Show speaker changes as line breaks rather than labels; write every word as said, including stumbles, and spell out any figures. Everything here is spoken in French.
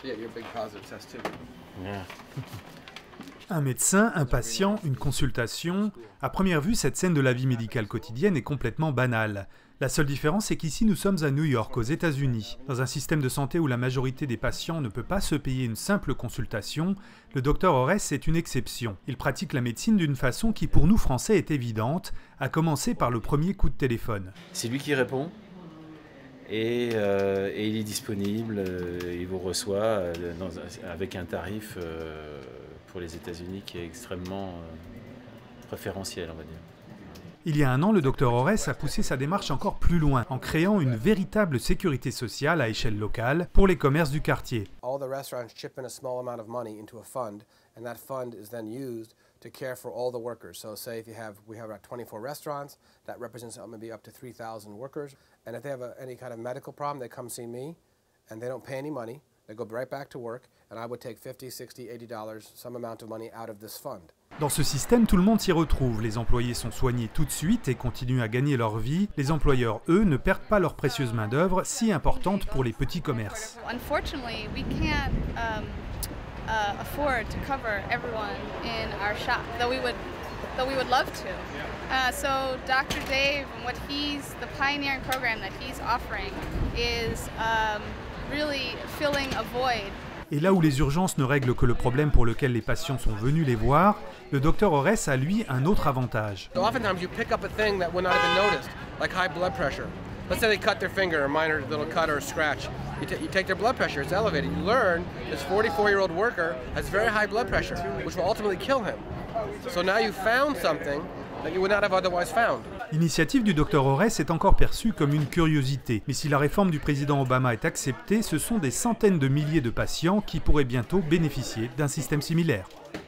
Un médecin, un patient, une consultation. À première vue, cette scène de la vie médicale quotidienne est complètement banale. La seule différence, c'est qu'ici, nous sommes à New York, aux États-Unis. Dans un système de santé où la majorité des patients ne peut pas se payer une simple consultation, le docteur Orès est une exception. Il pratique la médecine d'une façon qui, pour nous Français, est évidente, à commencer par le premier coup de téléphone.
C'est lui qui répond. Et, euh, et il est disponible, euh, il vous reçoit euh, dans, avec un tarif euh, pour les États-Unis qui est extrêmement euh, préférentiel, on va dire.
Il y a un an, le docteur Orès a poussé sa démarche encore plus loin, en créant une véritable sécurité sociale à échelle locale pour les commerces du quartier.
To care for all the workers. So say if you have, we have about twenty-four restaurants, that represents maybe up to three thousand workers. And if they have a, any kind of medical problem, they come see me, and they don't pay any money. They go right back to work, and I would take fifty, sixty, eighty dollars, some amount of money out of this fund.
Dans ce système, tout le monde s'y retrouve. Les employés sont soignés tout de suite et continuent à gagner leur vie. Les employeurs, eux, ne perdent pas leur précieuse main-d'œuvre, si importante pour les petits commerces.
Unfortunately, we can't um, uh, afford to cover everyone in our shop, though we would, though we would love to. Uh, so Doctor Dave and what he's, the pioneering program that he's offering is um, really filling a void.
Et là où les urgences ne règlent que le problème pour lequel les patients sont venus les voir, le docteur Orès a lui un autre avantage.
So oftentimes you pick up a thing that would not have been noticed, like high blood pressure. Let's say they cut their finger, a minor little cut or a scratch. You, you take their blood pressure, it's elevated. You learn this forty-four-year-old worker has very high blood pressure, which will ultimately kill him. So now you found something that you would not have otherwise found.
L'initiative du docteur Orès est encore perçue comme une curiosité. Mais si la réforme du président Obama est acceptée, ce sont des centaines de milliers de patients qui pourraient bientôt bénéficier d'un système similaire.